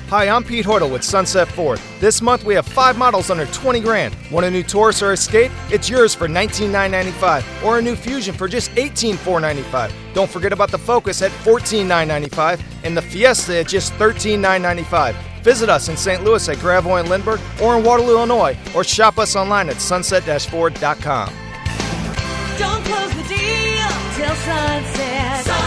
Hi, I'm Pete Hoytle with Sunset Ford. This month we have 5 models under 20 grand. Want a new Taurus or Escape? It's yours for $19,995, or a new Fusion for just $18,495. Don't forget about the Focus at $14,995 and the Fiesta at just $13,995. Visit us in St. Louis at Gravois and Lindbergh, or in Waterloo, Illinois, or shop us online at sunset-ford.com. Don't close the deal till sunset.